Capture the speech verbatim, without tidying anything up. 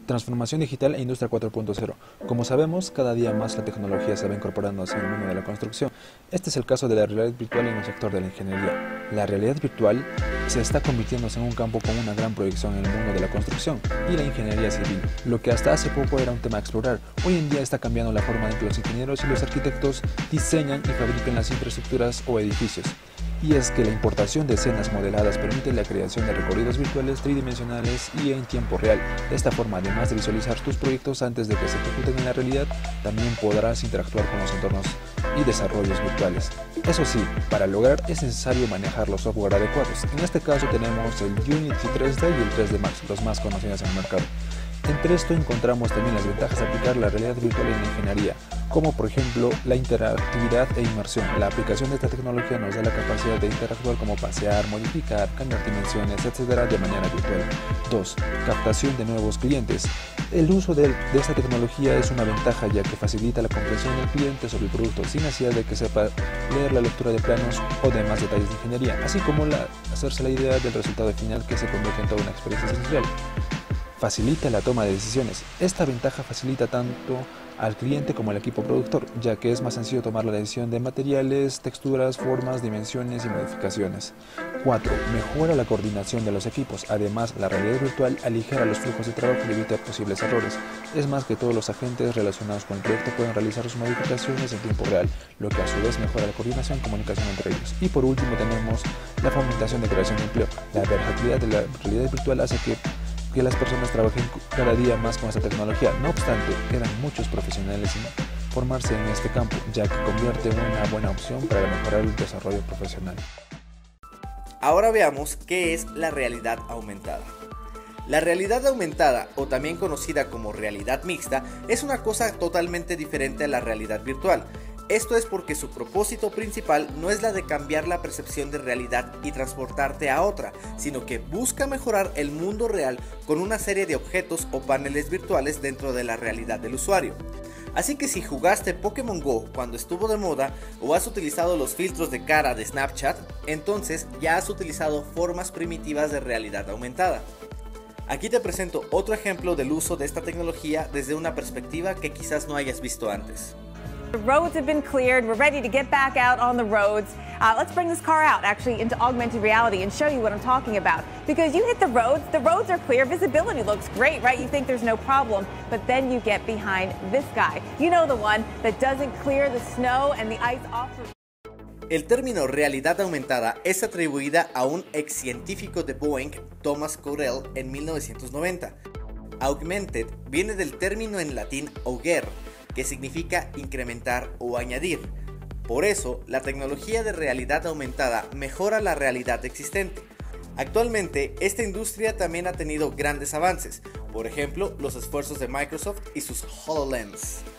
Transformación digital e industria cuatro punto cero. Como sabemos, cada día más la tecnología se va incorporando hacia el mundo de la construcción. Este es el caso de la realidad virtual en el sector de la ingeniería. La realidad virtual se está convirtiéndose en un campo con una gran proyección en el mundo de la construcción y la ingeniería civil. Lo que hasta hace poco era un tema a explorar, hoy en día está cambiando la forma en que los ingenieros y los arquitectos diseñan y fabrican las infraestructuras o edificios. Y es que la importación de escenas modeladas permite la creación de recorridos virtuales tridimensionales y en tiempo real. De esta forma, además de visualizar tus proyectos antes de que se ejecuten en la realidad, también podrás interactuar con los entornos y desarrollos virtuales. Eso sí, para lograr es necesario manejar los software adecuados. En este caso tenemos el Unity tres D y el tres D Max, los más conocidos en el mercado. Entre esto encontramos también las ventajas de aplicar la realidad virtual en la ingeniería, como por ejemplo la interactividad e inmersión. La aplicación de esta tecnología nos da la capacidad de interactuar como pasear, modificar, cambiar dimensiones, etcétera de manera virtual. dos. Captación de nuevos clientes. El uso de, de esta tecnología es una ventaja ya que facilita la comprensión del cliente sobre el producto sin necesidad de que sepa leer la lectura de planos o demás detalles de ingeniería, así como la, hacerse la idea del resultado final que se convierte en toda una experiencia sensorial. Facilita la toma de decisiones. Esta ventaja facilita tanto al cliente como al equipo productor, ya que es más sencillo tomar la decisión de materiales, texturas, formas, dimensiones y modificaciones. cuatro. Mejora la coordinación de los equipos. Además, la realidad virtual aligera los flujos de trabajo y evita posibles errores. Es más que todos los agentes relacionados con el proyecto pueden realizar sus modificaciones en tiempo real, lo que a su vez mejora la coordinación y comunicación entre ellos. Y por último tenemos la fomentación de creación de empleo. La versatilidad de la realidad virtual hace que que las personas trabajen cada día más con esta tecnología. No obstante, quedan muchos profesionales sin formarse en este campo, ya que convierte en una buena opción para mejorar el desarrollo profesional. Ahora veamos qué es la realidad aumentada. La realidad aumentada, o también conocida como realidad mixta, es una cosa totalmente diferente a la realidad virtual. Esto es porque su propósito principal no es la de cambiar la percepción de realidad y transportarte a otra, sino que busca mejorar el mundo real con una serie de objetos o paneles virtuales dentro de la realidad del usuario. Así que si jugaste Pokémon Go cuando estuvo de moda o has utilizado los filtros de cara de Snapchat, entonces ya has utilizado formas primitivas de realidad aumentada. Aquí te presento otro ejemplo del uso de esta tecnología desde una perspectiva que quizás no hayas visto antes. The roads have been cleared. We're ready to get back out on the roads. Uh, let's bring this car out actually into augmented reality and show you what I'm talking about. Because you hit the roads, the roads are clear, visibility looks great, right? You think there's no problem, but then you get behind this guy. You know, the one that doesn't clear the snow and the ice off. El término realidad aumentada es atribuida a un ex científico de Boeing, Thomas Caudell, en mil novecientos noventa. Augmented viene del término en latín auger, que significa incrementar o añadir. Por eso, la tecnología de realidad aumentada mejora la realidad existente. Actualmente, esta industria también ha tenido grandes avances, por ejemplo, los esfuerzos de Microsoft y sus HoloLens.